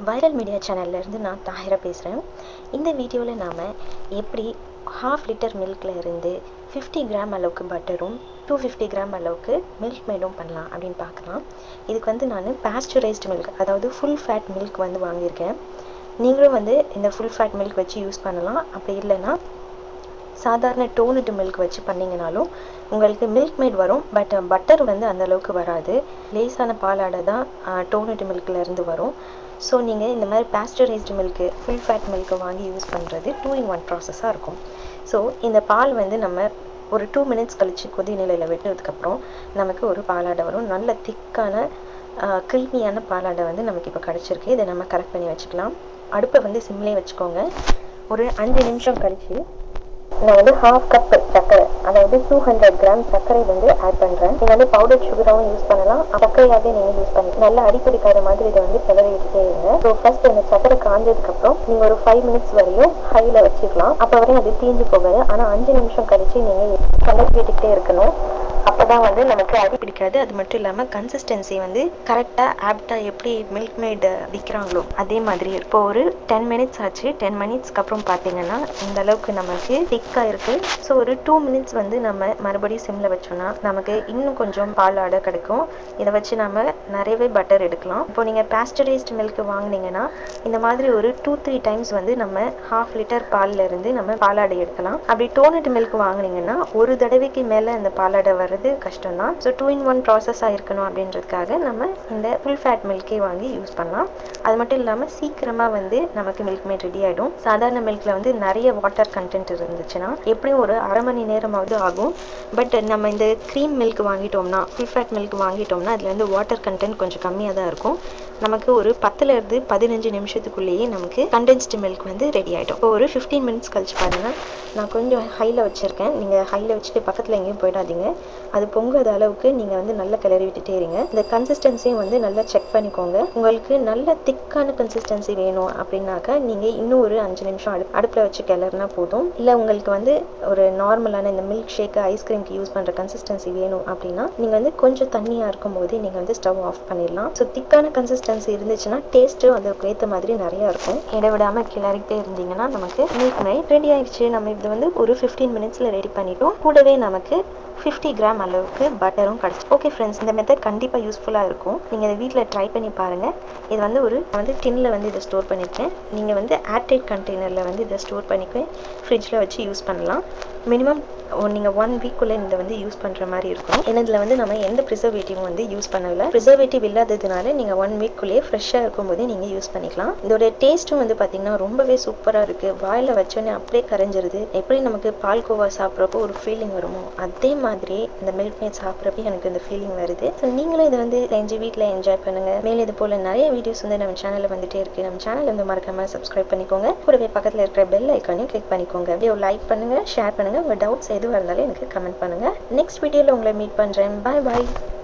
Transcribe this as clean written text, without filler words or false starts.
Viral media சேனல்ல இருந்து நான் தாஹிரா பேசுகிறேன். இந்த வீடியோவில் நாம் எப்படி 1/2 லிட்டர் மில்கில் இருந்து 50 கிராம் அளவுக்கு பட்டரும் 250 கிராம் அளவுக்கு மில்க் மேடும் பண்ணலாம் அப்படின்னு பார்க்கலாம். இதுக்கு வந்து நான் பாஸ்டரைஸ்டு மில்க், அதாவது ஃபுல் ஃபேட் மில்க் வந்து வாங்கியிருக்கேன். நீங்களும் வந்து இந்த ஃபுல் ஃபேட் மில்க் வச்சு யூஸ் பண்ணலாம். அப்படி இல்லைன்னா சாதாரண டோனட் மில்க் வச்சு பண்ணிங்கனாலும் உங்களுக்கு மில்க் மேட் வரும். பட்டர் வந்து அந்தளவுக்கு வராது. லேசான பாலாடை தான் டோனட் மில்கில் இருந்து வரும். ஸோ நீங்கள் இந்த மாதிரி பாஸ்டரைஸ்டு மில்க்கு, ஃபுல் ஃபேட் மில்க்கை வாங்கி யூஸ் பண்ணுறது 2-in-1 ப்ராசஸாக இருக்கும். ஸோ இந்த பால் வந்து நம்ம ஒரு 2 மினிட்ஸ் கழித்து கொதி நிலையில் விட்டதுக்கப்புறம் நமக்கு ஒரு பாலாடை வரும். நல்ல திக்கான கிருமியான பாலாடை வந்து நமக்கு இப்போ கிடச்சிருக்கு. இதை நம்ம கரெக்ட் பண்ணி வச்சுக்கலாம். அடுப்பை வந்து சிம்லேயே வச்சுக்கோங்க. ஒரு 5 நிமிஷம் கழித்து நான் வந்து 1/2 கப் சர்க்கரை, அதாவது 200 கிராம் சர்க்கரை வந்து ஆட் பண்ணுறேன். நீங்கள் வந்து பவுடர் சுகராகவும் யூஸ் பண்ணலாம், சர்க்கரையாகவே நீங்கள் யூஸ் பண்ணலாம். நல்லா அடிப்பிடிக்காத மாதிரி இதை வந்து கிளறி விட்டுட்டே இருங்க. ஸோ ஃபர்ஸ்ட் இந்த சர்க்கரை காஞ்சதுக்கப்புறம் நீங்கள் ஒரு 5 மினிட்ஸ் வரையும் ஹையில் வச்சுக்கலாம். அப்போ வரையும் அது தீஞ்சு போகாது. ஆனால் 5 நிமிஷம் கழித்து நீங்கள் கிளறி விட்டுக்கிட்டே இருக்கணும். அப்போ தான் வந்து நமக்கு அடி பிடிக்காது. அது மட்டும் இல்லாமல் கன்சிஸ்டன்சி வந்து கரெக்டாக ஆப்டாக எப்படி மில்க் மேட் விற்கிறாங்களோ அதே மாதிரி. இப்போ ஒரு 10 மினிட்ஸ் ஆச்சு. 10 மினிட்ஸ்க்கு அப்புறம் பார்த்தீங்கன்னா இந்த அளவுக்கு நமக்கு திக்காக இருக்குது. ஸோ ஒரு 2 மினிட்ஸ் வந்து நம்ம மறுபடியும் சிம்மில் வச்சோன்னா நமக்கு இன்னும் கொஞ்சம் பால் ஆடை கிடைக்கும். இதை வச்சு நம்ம நிறையவே பட்டர் எடுக்கலாம். இப்போ நீங்கள் பாஸ்டரைஸ்டு மில்க் வாங்கினீங்கன்னா இந்த மாதிரி ஒரு 2-3 டைம்ஸ் வந்து நம்ம 1/2 லிட்டர் பாலில் இருந்து நம்ம பாலாடை எடுக்கலாம். அப்படி டோனட் மில்க் வாங்கினீங்கன்னா ஒரு தடவைக்கு மேலே அந்த பாலாடை வர்றது கஷ்டம் தான். ஸோ 2-in-1 ப்ராசஸாக இருக்கணும் அப்படின்றதுக்காக நம்ம இந்த ஃபுல் ஃபேட் மில்கே வாங்கி யூஸ் பண்ணலாம். அது மட்டும் இல்லாமல் சீக்கிரமாக வந்து நமக்கு மில்க் மேட் ரெடி ஆகிடும். சாதாரண மில்கில் வந்து நிறைய வாட்டர் கண்டென்ட் இருந்துச்சுன்னா எப்படியும் ஒரு அரை மணி நேரமாவது ஆகும். பட் நம்ம இந்த க்ரீம் மில்க் வாங்கிட்டோம்னா, ஃபுல் ஃபேட் மில்க் வாங்கிட்டோம்னா அதில் வந்து வாட்டர் கண்டென்ட் கொஞ்சம் கம்மியாக தான் இருக்கும். நமக்கு ஒரு 10லேருந்து 15 நிமிஷத்துக்குள்ளேயே நமக்கு கண்டென்ஸ்டு மில்க் வந்து ரெடி ஆகிடும். இப்போ ஒரு 15 மினிட்ஸ் கழிச்சு பாருங்கள். நான் கொஞ்சம் ஹையில் வச்சுருக்கேன். நீங்கள் ஹையில் வச்சுட்டு பக்கத்தில் எங்கேயும் போயிடாதீங்க. அது பொங்காத அளவுக்கு நீங்கள் வந்து நல்லா கிளறி விட்டுட்டே இருங்க. இந்த கன்சிஸ்டன்சியும் வந்து நல்லா செக் பண்ணிக்கோங்க. உங்களுக்கு நல்ல திக்கான கன்சிஸ்டன்சி வேணும் அப்படின்னாக்கா நீங்கள் இன்னும் ஒரு 5 நிமிஷம் அடுப்பில் வச்சு கிளறினா போதும். இல்லை உங்களுக்கு வந்து ஒரு நார்மலான இந்த மில்க் ஷேக்கு, ஐஸ்கிரீம்க்கு யூஸ் பண்ணுற கன்சிஸ்டன்சி வேணும் அப்படின்னா நீங்கள் வந்து கொஞ்சம் தண்ணியாக இருக்கும் போதே நீங்கள் வந்து ஸ்டவ் ஆஃப் பண்ணிடலாம். ஸோ திக்கான கன்சிஸ்டன்சி இருந்துச்சுன்னா டேஸ்ட்டும் அதுக்கு ஏற்ற மாதிரி நிறையா இருக்கும். இடைவிடாமல் கிளறிட்டே இருந்தீங்கன்னா நமக்கு மில்க் மேட் ரெடி ஆயிடுச்சு. நம்ம இது வந்து ஒரு 15 மினிட்ஸில் ரெடி பண்ணிட்டோம். கூடவே நமக்கு 50 கிராம் அளவுக்கு பட்டரும் கிடச்சி. ஓகே ஃப்ரெண்ட்ஸ், இந்த மெத்தட் கண்டிப்பாக யூஸ்ஃபுல்லாக இருக்கும். நீங்கள் இதை வீட்டில் ட்ரை பண்ணி பாருங்கள். இது வந்து டின்னில் வந்து இதை ஸ்டோர் பண்ணியிருக்கேன். நீங்கள் வந்து ஏர்டைட் கண்டெய்னரில் வந்து இதை ஸ்டோர் பண்ணிக்குவேன். ஃப்ரிட்ஜில் வச்சு யூஸ் பண்ணலாம். மினிமம் நீங்கள் 1 வீக்குள்ளே இதை வந்து யூஸ் பண்ணுற மாதிரி இருக்கும். ஏன்னா இதில் வந்து நம்ம எந்த ப்ரிசர்வேட்டிவும் வந்து யூஸ் பண்ணலை. ப்ரிசர்வேட்டிவ் இல்லாததுனால நீங்கள் 1 வீக்குள்ளேயே ஃப்ரெஷ்ஷாக இருக்கும்போதே நீங்கள் யூஸ் பண்ணிக்கலாம். இதோட டேஸ்ட்டும் வந்து பார்த்திங்கன்னா ரொம்பவே சூப்பராக இருக்குது. வாயில் வச்சோன்னே அப்படியே கரைஞ்சிருது. எப்படி நமக்கு பால்கோவா சாப்பிட்றப்போ ஒரு ஃபீலிங் வருமோ அதே மாதிரி இந்த மில்க் மேட் சாப்பிட்றப்ப எனக்கு இந்த ஃபீலிங் வருது. ஸோ நீங்களும் இதை வந்து செஞ்சு வீட்டில் என்ஜாய் பண்ணுங்கள். மேலே இது போல் நிறைய வீடியோஸ் வந்து நம்ம சேனலில் வந்துட்டே இருக்குது. நம்ம சேனல் வந்து மறக்காமல் சப்ஸ்கிரைப் பண்ணிக்கோங்க. கூடவே பக்கத்தில் இருக்கிற பெல் ஐக்கானையும் கிளிக் பண்ணிக்கோங்க. வீடியோ லைக் பண்ணுங்கள், ஷேர் பண்ணுங்கள். உங்கள் டவுட்ஸ் எதுவாக இருந்தாலும் எனக்கு கமெண்ட் பண்ணுங்கள். நெக்ஸ்ட் வீடியோவில் உங்களை மீட் பண்ணுறேன். பாய் பாய்.